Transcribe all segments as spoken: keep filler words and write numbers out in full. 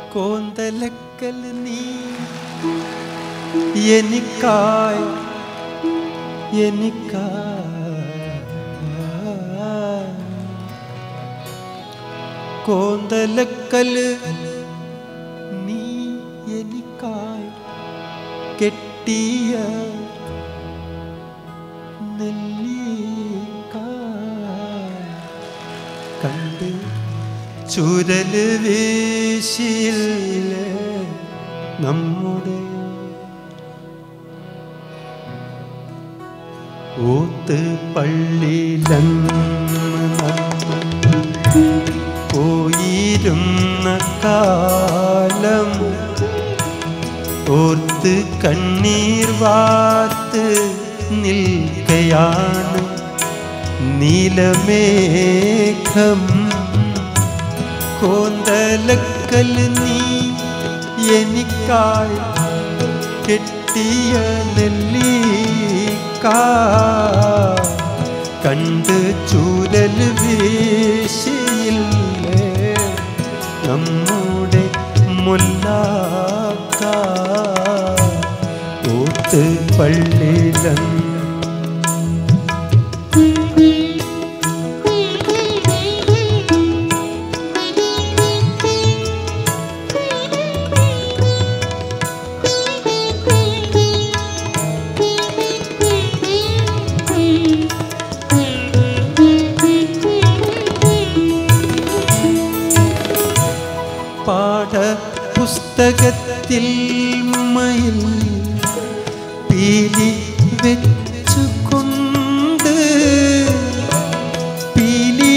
കോന്തലക്കൽ നീ എനിക്കായി എനിക്കായി കോന്തലക്കൽ നീ എനിക്കായി കെട്ടിയ നെല്ലിക്കായി കണ്ട് ചുരല് വീശിയില്ലേ നമ്മുടെ ഊത്ത് പള്ളിയിലന്ന് പോയിരുന്ന കാലം ഓർത്ത് കണ്ണീർ വാർത്ത് നിൽക്കയാണ് നീലമേഘം കോന്തലക്കൽ നീ എനിക്കായി കെട്ടിയ നെല്ലിക്കായി കണ്ട് ചൂരൽ വീശിയില്ലേ നമ്മുടെ മുല്ലാക്ക ഊത്ത് പള്ളിയിലന്ന് പാഠപുസ്തകത്തിൽ മയിൽ പീലി വെച്ചുകൊണ്ട് പീലി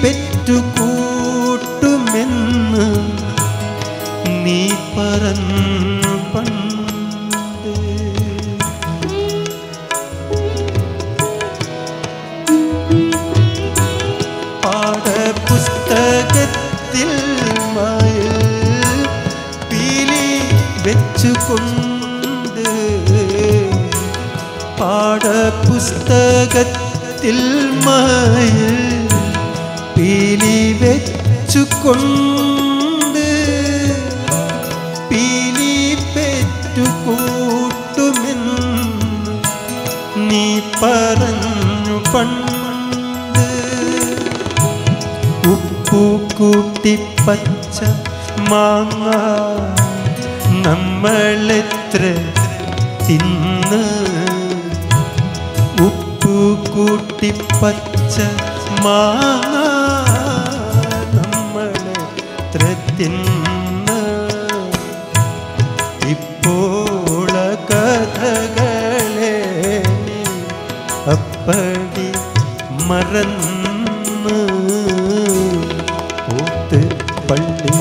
പെറ്റുകൂട്ടുമെന്ന് നീ പറഞ്ഞു പണ്ട് പാഠപുസ്തകത്തിൽ വെച്ചുകൊണ്ട് പാഠപുസ്തകത്തിൽ മയിൽ പീലി വെച്ചുകൊണ്ട് പീലി പെറ്റുകൂട്ടുമെന്ന് നീ പറഞ്ഞു പണ്ട് ഉപ്പു കൂട്ടി പച്ച മാങ്ങ നമ്മളെത്ര തിന്ന് ഉപ്പു കൂട്ടി പച്ച മാങ്ങ നമ്മളെത്ര തിന്ന് ഇപ്പോൾ കഥകളെ അപ്പടി മറന്ന് ഊത്ത് പള്ളി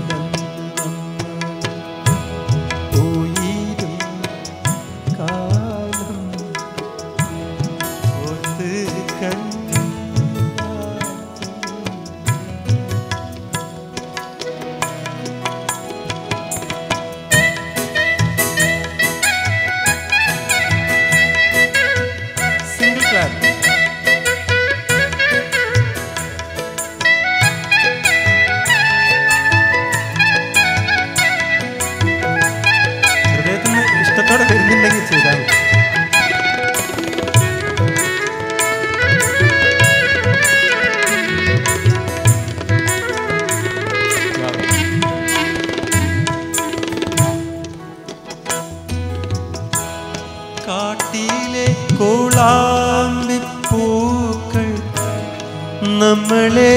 ഇഷ്ടത്തോടെ വരുന്നുണ്ടെങ്കിൽ ചെയ്താൽ കാട്ടിലെ കോളാമ്പിപ്പൂക്കൾ നമ്മളെ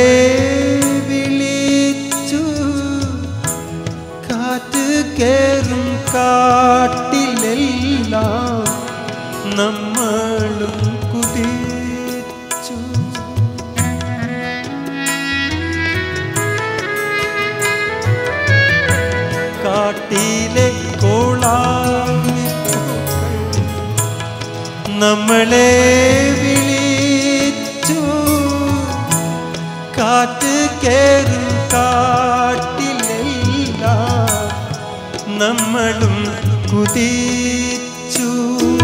വിളിച്ചു കാറ്റ് കേറും കാട്ടിലെല്ലാം നമ്മളും കുതിച്ചു കാട്ടിലെ കോളാമ്പിപ്പൂക്കൾ നമ്മളെ വിളിച്ചു കാറ്റ് കേറും കാട്ടിലെല്ലാം നമ്മളും കുതിച്ചു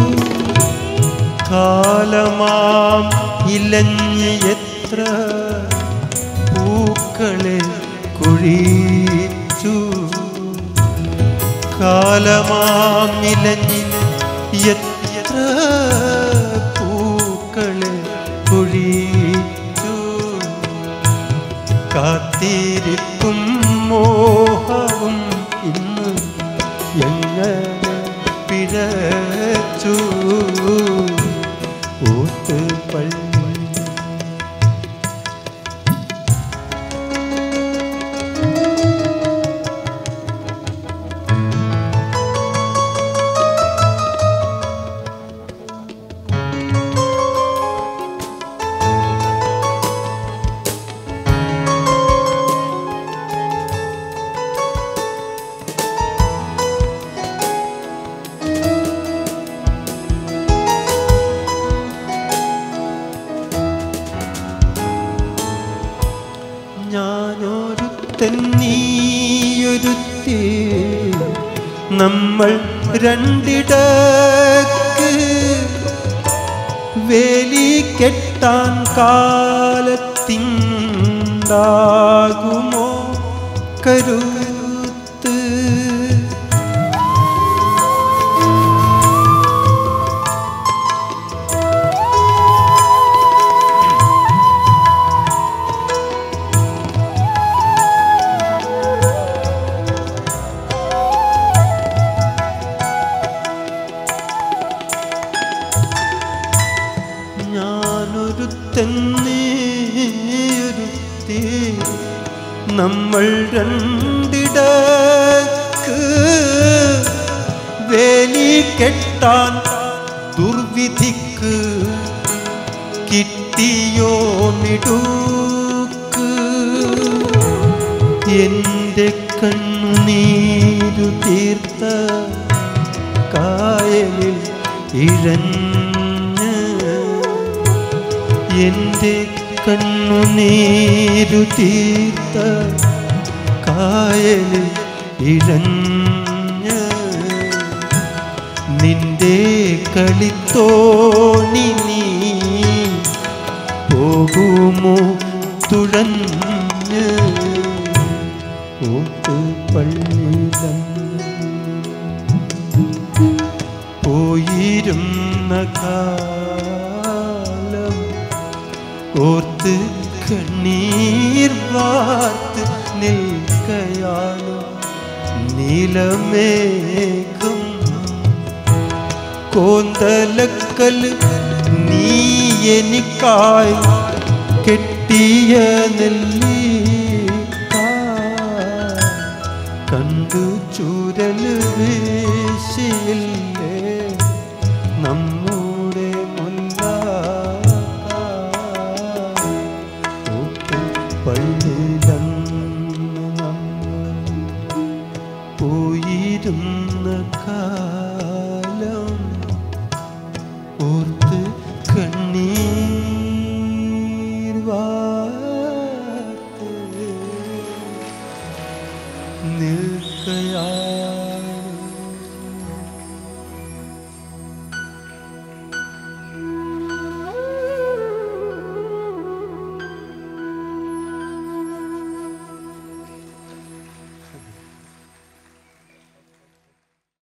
കാലമാം ഇലഞ്ഞ് എത്ര പൂക്കളെ കുഴിച്ചു കാലമാമിലഞ്ഞിൽ എത്ര പൂക്കളെ പൊഴിച്ചു കാത്തിരിപ്പും മോഹവും ഇന്ന് എങ്ങനെ പിഴച്ചു ഓത്ത് പള്ളി ഞാനൊരുത്തൻ നീയൊരുത്തി നമ്മൾ രണ്ടിടക്ക് വേലി കെട്ടാൻ കാലത്തിണ്ടാകുമോ കരുത്ത് ഞാനൊരുത്തന്നേയൊരുത്തി നമ്മൾ രണ്ടിടക്ക് വേലി കെട്ടാൻ ദുർവിധിക്ക് കിട്ടിയോ മിടുക്ക് എൻ്റെ കണ്ണുനീരു തീർത്ത കായലിൽ ഇഴഞ്ഞ് എൻ്റെ കണ്ണുനീരു തീർത്ത കായലിൽ ഇഴഞ്ഞ് നിന്റെ കളിത്തോണി നീ പോകുമോ തുഴഞ്ഞ് ഓത്ത് പള്ളിയിലം പോയിരുന്ന കാലം ഓർത്ത് കണ്ണീർ വാർത്ത് നിൽക്കയാണ് നീലമേഘം കോന്തലക്കൽ നീ എനിക്കായി കെട്ടിയ നെല്ലിക്ക കണ്ടു ചൂരൽ വീശിയില്ലേ നമ്മുടെ മുല്ല പള്ളി